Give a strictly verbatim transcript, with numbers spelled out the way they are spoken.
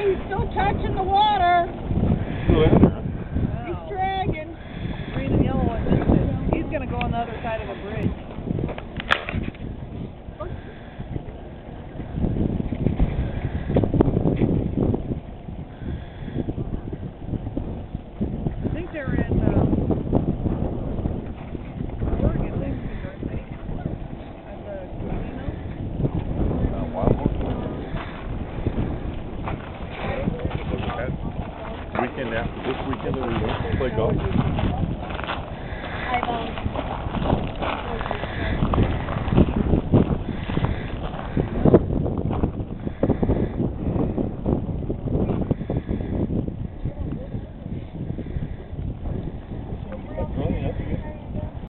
Hey, he's still touching the water. Still in there. He's dragging. Green and yellow one, he's going to go on the other side of the bridge.